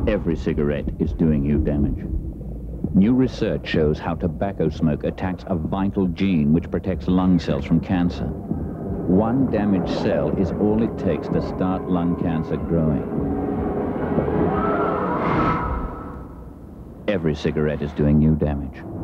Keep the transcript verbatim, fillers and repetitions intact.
Every cigarette is doing you damage. New research shows how tobacco smoke attacks a vital gene which protects lung cells from cancer. One damaged cell is all it takes to start lung cancer growing. Every cigarette is doing you damage.